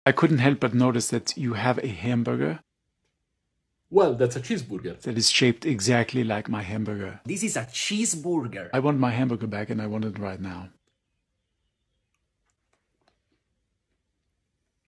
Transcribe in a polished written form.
I couldn't help but notice that you have a hamburger. Well, that's a cheeseburger. That is shaped exactly like my hamburger. This is a cheeseburger. I want my hamburger back and I want it right now.